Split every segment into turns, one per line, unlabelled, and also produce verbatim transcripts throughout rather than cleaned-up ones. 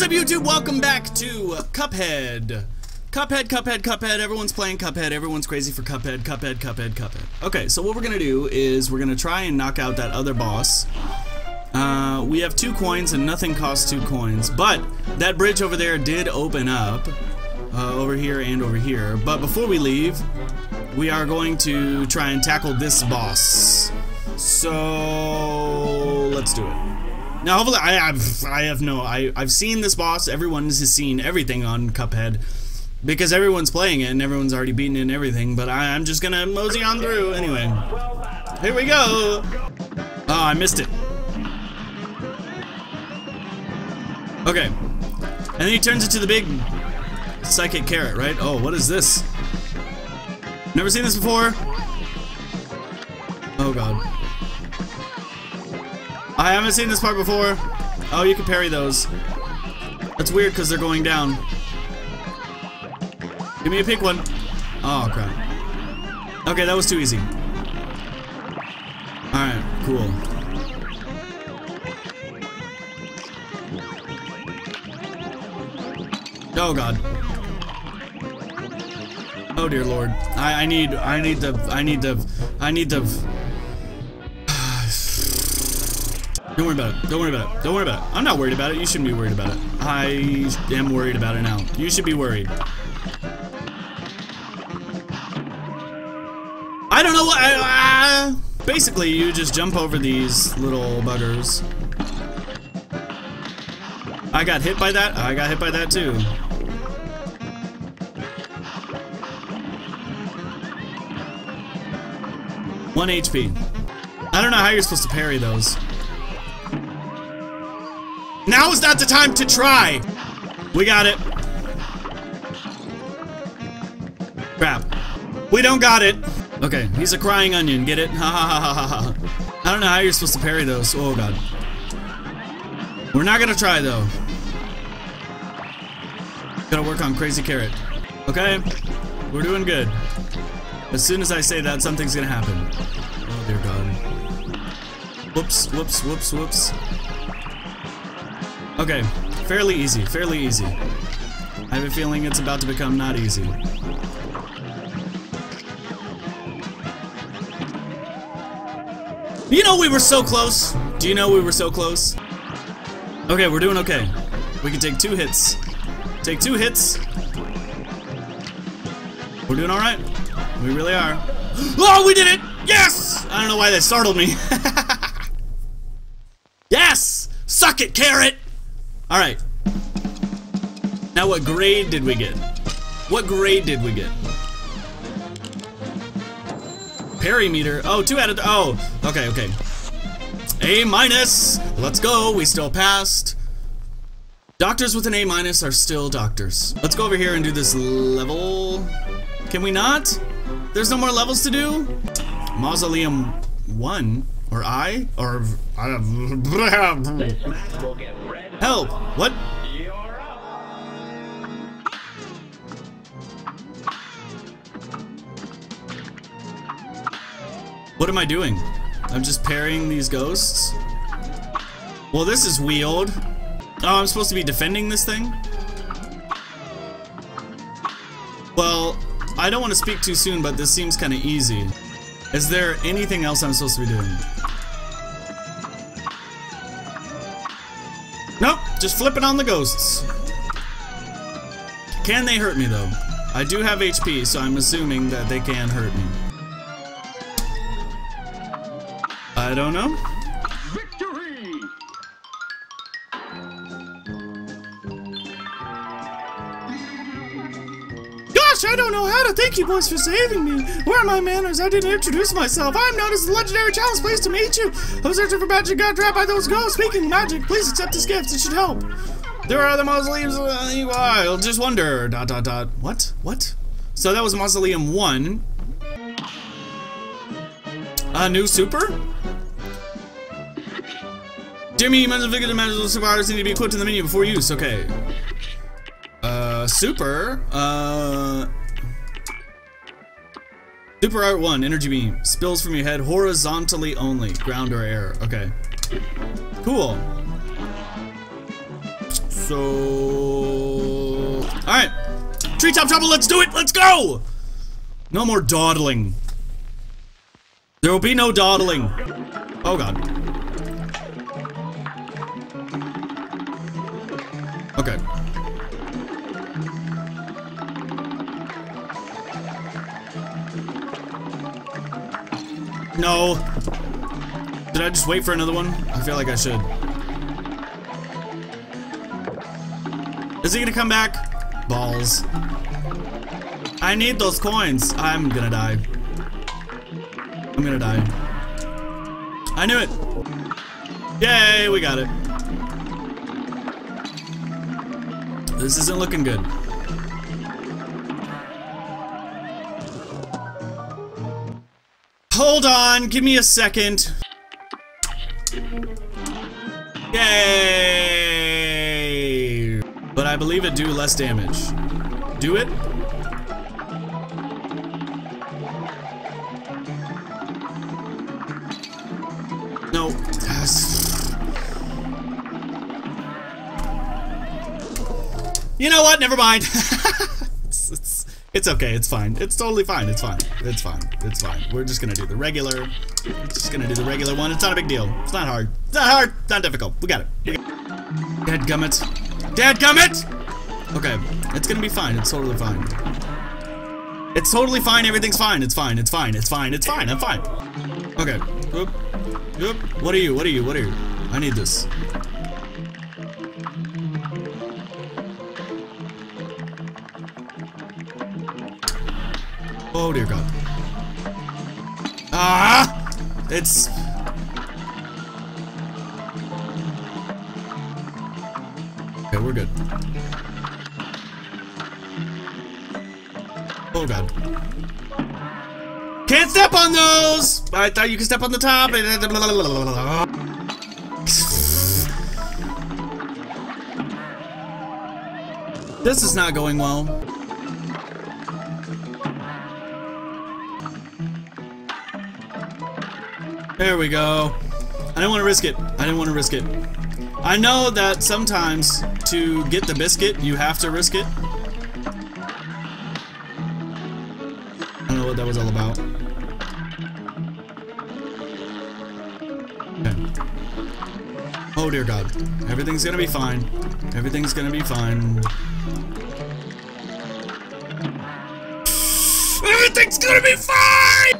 up, YouTube? Welcome back to Cuphead. Cuphead, Cuphead, Cuphead. Everyone's playing Cuphead. Everyone's crazy for Cuphead, Cuphead, Cuphead, Cuphead. Okay, so what we're gonna do is we're gonna try and knock out that other boss. Uh, we have two coins and nothing costs two coins, but that bridge over there did open up. Uh, over here and over here. But before we leave, we are going to try and tackle this boss. So let's do it. Now, hopefully, I have I have no I I've seen this boss. Everyone has seen everything on Cuphead because everyone's playing it and everyone's already beaten it and everything. But I, I'm just gonna mosey on through anyway. Here we go. Oh, I missed it. Okay, and then he turns into the big psychic carrot, right? Oh, what is this? Never seen this before? Oh god. I haven't seen this part before. Oh, you can parry those. That's weird because they're going down. Give me a pink one. Oh crap. Okay, that was too easy. Alright, cool. Oh god. Oh dear lord. I, I need I need the I need the I need the Don't worry about it. Don't worry about it. Don't worry about it. I'm not worried about it. You shouldn't be worried about it. I am worried about it now. You should be worried. I don't know what I, uh, basically you just jump over these little buggers. I got hit by that. I got hit by that too. One H P. I don't know how you're supposed to parry those. Now is not the time to try! We got it. Crap. We don't got it. Okay, he's a crying onion, get it? Ha ha ha ha ha ha. I don't know how you're supposed to parry those. Oh god. We're not gonna try though. Gotta work on Crazy Carrot. Okay? We're doing good. As soon as I say that, something's gonna happen. Oh dear god. Whoops, whoops, whoops, whoops. Okay, fairly easy, fairly easy. I have a feeling it's about to become not easy. You know we were so close. Do you know we were so close? Okay, we're doing okay. We can take two hits. Take two hits. We're doing alright. We really are. Oh, we did it! Yes! I don't know why that startled me. Yes! Suck it, carrot! Alright. Now what grade did we get? What grade did we get? Parry meter. Oh, two out of... Oh, okay, okay. A minus. Let's go. We still passed. Doctors with an A minus are still doctors. Let's go over here and do this level. Can we not? There's no more levels to do? Mausoleum one? Or I? Or... Help! What? What am I doing? I'm just parrying these ghosts? Well, this is weird. Oh, I'm supposed to be defending this thing? Well, I don't want to speak too soon, but this seems kind of easy. Is there anything else I'm supposed to be doing? Nope, just flipping on the ghosts. Can they hurt me though? I do have H P, so I'm assuming that they can hurt me. I don't know. Victory! Gosh, I don't know how to thank you boys for saving me. Where are my manners? I didn't introduce myself. I'm known as the legendary Chalice. Pleased to meet you. I was searching for magic, got trapped by those ghosts. Speaking of magic, please accept this gift. It should help. There are other mausoleums. Uh, I'll just wonder. Dot dot dot. What? What? So that was Mausoleum one. A new super? Jimmy, mental figure, the magical survivors need to be equipped in the menu before use. Okay. Uh, super. Uh. Super Art one, Energy Beam. Spills from your head horizontally only. Ground or air. Okay. Cool. So... Alright. Treetop Trouble, let's do it! Let's go! No more dawdling. There will be no dawdling. Oh god. Okay. No. Did I just wait for another one? I feel like I should. Is he gonna come back? Balls. I need those coins. I'm gonna die. I'm gonna die. I knew it. Yay, we got it. This isn't looking good. Hold on, give me a second. Yay! But I believe it do less damage. Do it? No. You know what? Never mind. it's, it's, it's okay. It's fine. It's totally fine. It's fine. It's fine. It's fine. We're just gonna do the regular. We're just gonna do the regular one. It's not a big deal. It's not hard. It's not hard. It's not difficult. We got it. We got it. Dadgummit. Dadgummit! Okay. It's gonna be fine. It's totally fine. It's totally fine. Everything's fine. It's fine. It's fine. It's fine. It's fine. I'm fine. Okay. Oop. Oop. What are you? What are you? What are you? I need this. Oh dear God. Ah! It's... Okay, we're good. Oh God. Can't step on those! I thought you could step on the top. This is not going well. There we go. I didn't want to risk it. I didn't want to risk it. I know that sometimes to get the biscuit, you have to risk it. I don't know what that was all about. Okay. Oh dear God. Everything's gonna be fine. Everything's gonna be fine. Everything's gonna be fine!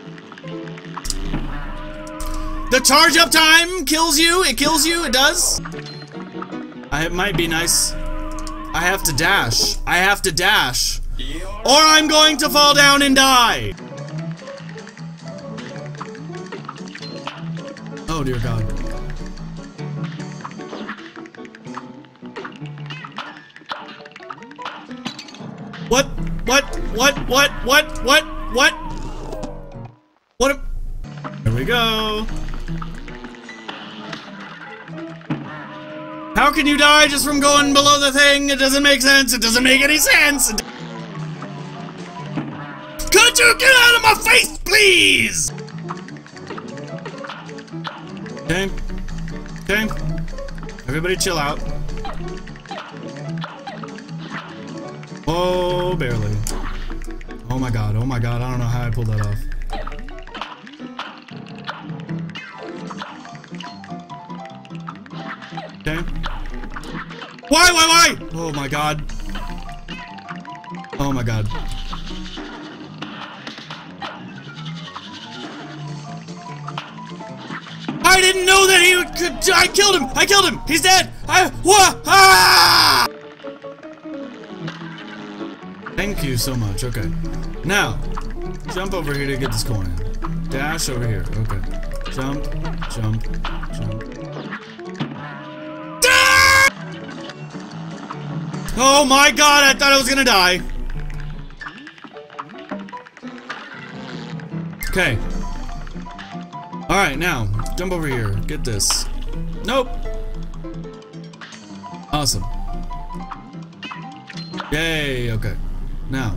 The charge up time kills you. It kills you. It does. I, it might be nice. I have to dash. I have to dash. Or I'm going to fall down and die. Oh dear God. What? What? What? What? What? What? What? What? A there we go. How can you die just from going below the thing? It doesn't make sense. It doesn't make any sense. Could you get out of my face, please? Okay. Okay. Everybody chill out. Oh, barely. Oh my God. Oh my God. I don't know how I pulled that off. Okay. Why, why, why? Oh my God. Oh my God. I didn't know that he could. I killed him. I killed him. He's dead. I. What? Ah! Thank you so much. Okay. Now, jump over here to get this coin. Dash over here. Okay. Jump, jump, jump. Oh my God, I thought I was gonna die. Okay. Alright, now, jump over here. Get this. Nope. Awesome. Yay, okay. Now.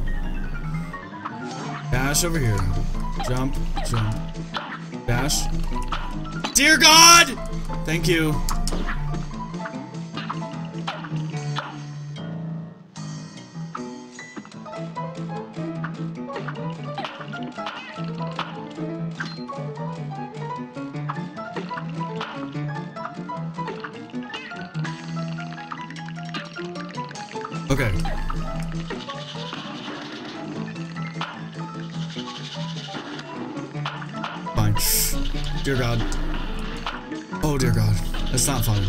Dash over here. Jump, jump. Dash. Dear God! Thank you. Okay. Fine. Dear God. Oh, dear God. That's not fun.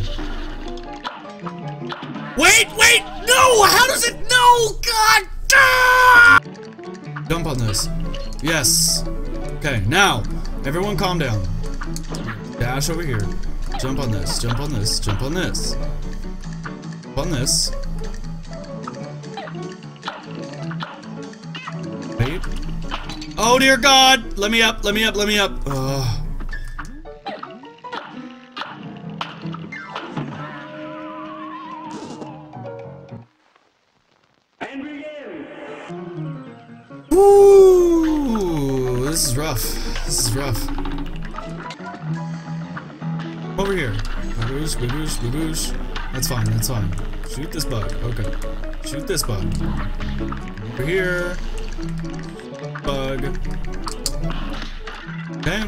Wait, wait! No! How does it? No! God! Ah! Jump on this. Yes. Okay, now, everyone calm down. Dash over here. Jump on this. Jump on this. Jump on this. Jump on this. Wait. Oh, dear God! Let me up, let me up, let me up. Ugh. Ooh, this is rough. This is rough. Over here. Baboosh, baboosh, baboosh. That's fine, that's fine. Shoot this bug. Okay. Shoot this bug. Over here. Bug. Okay.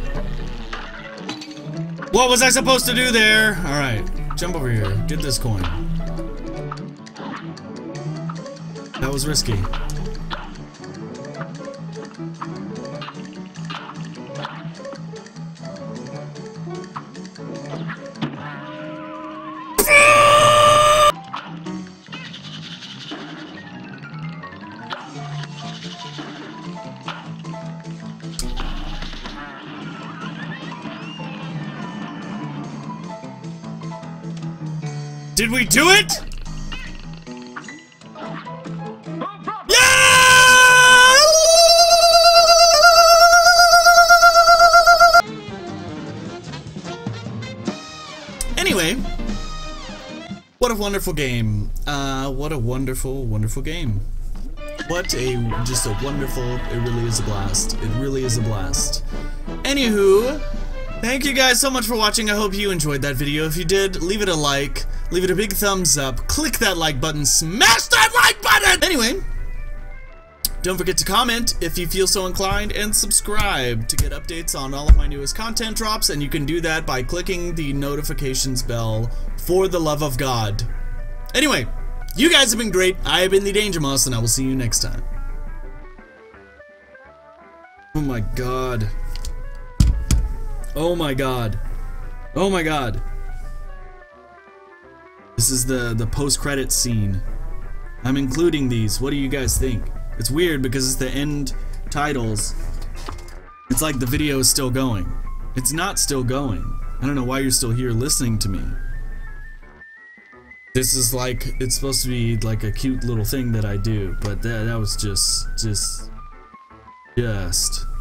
What was I supposed to do there? Alright. Jump over here. Get this coin. That was risky. Did we do it? Yeah! Anyway, what a wonderful game. Uh, what a wonderful, wonderful game. What a, just a wonderful, it really is a blast. It really is a blast. Anywho, thank you guys so much for watching. I hope you enjoyed that video. If you did, leave it a like. Leave it a big thumbs up, click that like button, smash that like button! Anyway, don't forget to comment if you feel so inclined, and subscribe to get updates on all of my newest content drops, and you can do that by clicking the notifications bell, for the love of God. Anyway, you guys have been great, I have been the Danger Mouse, and I will see you next time. Oh my God. Oh my God. Oh my God. This is the, the post-credits scene. I'm including these. What do you guys think? It's weird because it's the end titles. It's like the video is still going. It's not still going. I don't know why you're still here listening to me. This is like, it's supposed to be like a cute little thing that I do, but that, that was just, just, just...